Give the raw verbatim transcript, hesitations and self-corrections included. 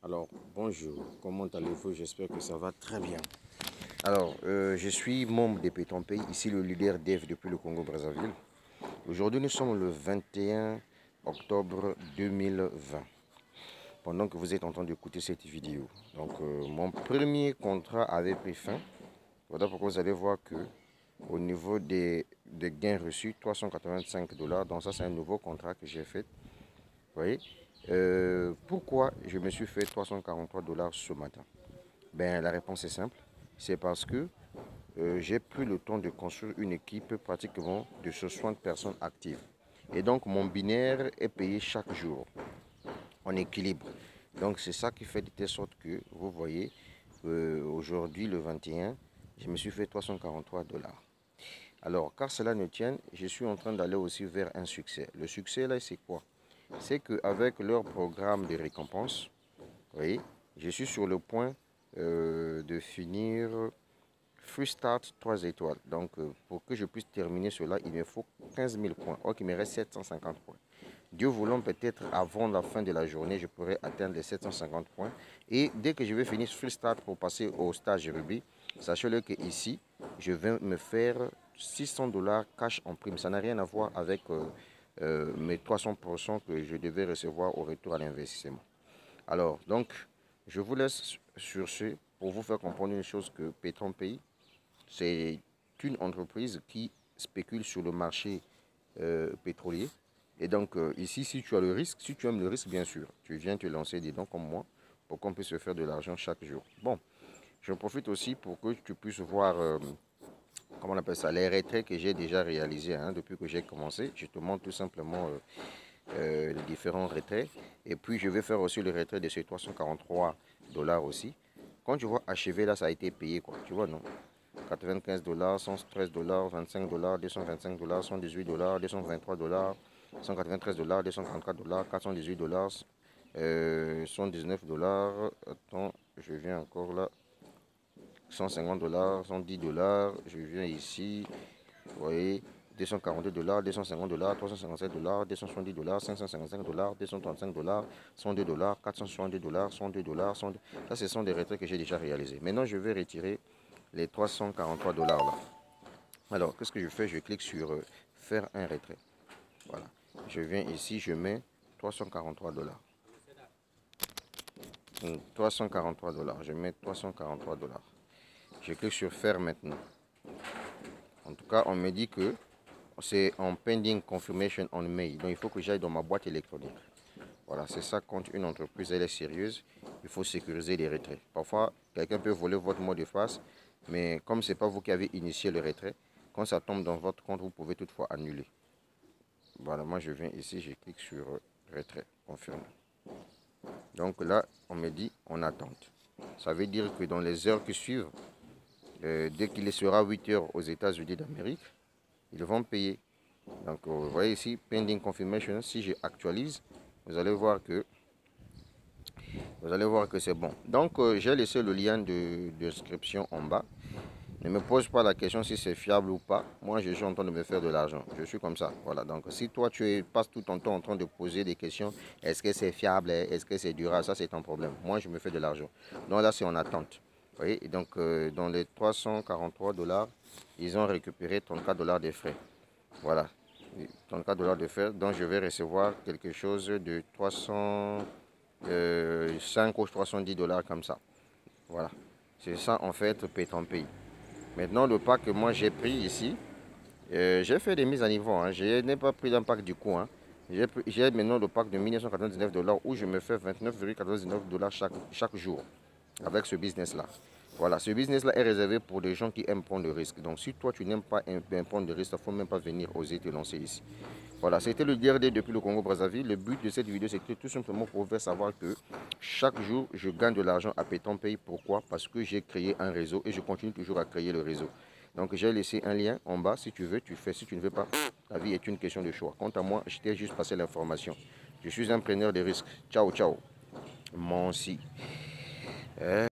Alors, bonjour, comment allez-vous? J'espère que ça va très bien. Alors, euh, je suis membre de Pétompay, ici le leader d'E F depuis le Congo-Brazzaville. Aujourd'hui, nous sommes le vingt et un octobre deux mille vingt, pendant que vous êtes en train d'écouter cette vidéo. Donc, euh, mon premier contrat avait pris fin. Voilà pourquoi vous allez voir que au niveau des, des gains reçus, trois cent quatre-vingt-cinq dollars, donc ça c'est un nouveau contrat que j'ai fait. Vous voyez, euh, pourquoi je me suis fait trois cent quarante-trois dollars ce matin? Ben, la réponse est simple. C'est parce que euh, j'ai pris le temps de construire une équipe pratiquement de soixante personnes actives. Et donc, mon binaire est payé chaque jour en équilibre. Donc, c'est ça qui fait de telle sorte que, vous voyez, euh, aujourd'hui, le vingt et un, je me suis fait trois cent quarante-trois dollars. Alors, car cela ne tienne, je suis en train d'aller aussi vers un succès. Le succès, là, c'est quoi? C'est qu'avec leur programme de récompense, vous voyez, je suis sur le point euh, de finir Free Start trois étoiles. Donc, euh, pour que je puisse terminer cela, il me faut quinze mille points. Or, il me reste sept cent cinquante points. Dieu voulant, peut-être avant la fin de la journée, je pourrai atteindre les sept cent cinquante points. Et dès que je vais finir Free Start pour passer au stage Ruby, sachez-le que ici, je vais me faire six cents dollars cash en prime. Ça n'a rien à voir avec euh, euh, mes trois cents pour cent que je devais recevoir au retour à l'investissement. Alors, donc, je vous laisse sur ce pour vous faire comprendre une chose que Pétompay, c'est une entreprise qui spécule sur le marché euh, pétrolier. Et donc, euh, ici, si tu as le risque, si tu aimes le risque, bien sûr, tu viens te lancer dedans comme moi pour qu'on puisse se faire de l'argent chaque jour. Bon, je profite aussi pour que tu puisses voir, euh, comment on appelle ça, les retraits que j'ai déjà réalisés hein, depuis que j'ai commencé. Je te montre tout simplement euh, euh, les différents retraits. Et puis, je vais faire aussi le retrait de ces trois cent quarante-trois dollars aussi. Quand tu vois achever, là, ça a été payé, quoi. Tu vois, non? quatre-vingt-quinze dollars, cent treize dollars, vingt-cinq dollars, deux cent vingt-cinq dollars, cent dix-huit dollars, deux cent vingt-trois dollars, cent quatre-vingt-treize dollars, deux cent trente-quatre dollars, quatre cent dix-huit dollars, euh, cent dix-neuf dollars. Attends, je viens encore là. cent cinquante dollars, cent dix dollars. Je viens ici. Vous voyez, deux cent quarante-deux dollars, deux cent cinquante dollars, trois cent cinquante-sept dollars, deux cent soixante-dix dollars, cinq cent cinquante-cinq dollars, deux cent trente-cinq dollars, cent deux dollars, quatre cent soixante-deux dollars, cent deux dollars. cent deux... Ça, ce sont des retraits que j'ai déjà réalisés. Maintenant, je vais retirer les trois cent quarante-trois dollars là. Alors, qu'est-ce que je fais? Je clique sur euh, faire un retrait. Voilà. Je viens ici, je mets trois cent quarante-trois dollars. trois cent quarante-trois dollars. Je mets trois cent quarante-trois dollars. Je clique sur faire maintenant. En tout cas, on me dit que c'est en pending confirmation on mail. Donc, il faut que j'aille dans ma boîte électronique. Voilà, c'est ça quand une entreprise elle est sérieuse. Il faut sécuriser les retraits. Parfois, quelqu'un peut voler votre mot de passe, mais comme ce n'est pas vous qui avez initié le retrait, quand ça tombe dans votre compte, vous pouvez toutefois annuler. Voilà, moi je viens ici, je clique sur retrait, confirmer. Donc là, on me dit en attente. Ça veut dire que dans les heures qui suivent, euh, dès qu'il sera huit heures aux États-Unis d'Amérique, ils vont payer. Donc vous voyez ici, pending confirmation, si je actualise, vous allez voir que vous allez voir que c'est bon. Donc euh, j'ai laissé le lien d'inscription en bas. Ne me pose pas la question si c'est fiable ou pas. Moi, je suis en train de me faire de l'argent. Je suis comme ça. Voilà. Donc, si toi, tu passes tout ton temps en train de poser des questions, est-ce que c'est fiable? Est-ce que c'est durable? Ça, c'est ton problème. Moi, je me fais de l'argent. Donc là, c'est en attente. Vous voyez? Et donc, euh, dans les trois cent quarante-trois dollars, ils ont récupéré trente-quatre dollars de frais. Voilà. trente-quatre dollars de frais. Donc, je vais recevoir quelque chose de trois cent cinq ou trois cent dix dollars comme ça. Voilà. C'est ça, en fait, Pétompay. Maintenant, le pack que moi j'ai pris ici, euh, j'ai fait des mises à niveau. Hein. Je n'ai pas pris un pack du coup. Hein. J'ai maintenant le pack de mille neuf cent quatre-vingt-dix-neuf dollars où je me fais vingt-neuf virgule quatre-vingt-dix-neuf dollars chaque, chaque jour avec ce business-là. Voilà, ce business-là est réservé pour des gens qui aiment prendre le risque. Donc, si toi, tu n'aimes pas prendre de risque, il ne faut même pas venir oser te lancer ici. Voilà, c'était le D R D depuis le Congo-Brazzaville. Le but de cette vidéo, c'était tout simplement pour vous faire savoir que chaque jour, je gagne de l'argent à Pétompay. Pourquoi? Parce que j'ai créé un réseau et je continue toujours à créer le réseau. Donc, j'ai laissé un lien en bas. Si tu veux, tu fais. Si tu ne veux pas, la vie est une question de choix. Quant à moi, je t'ai juste passé l'information. Je suis un preneur de risques. Ciao, ciao. Merci. Euh...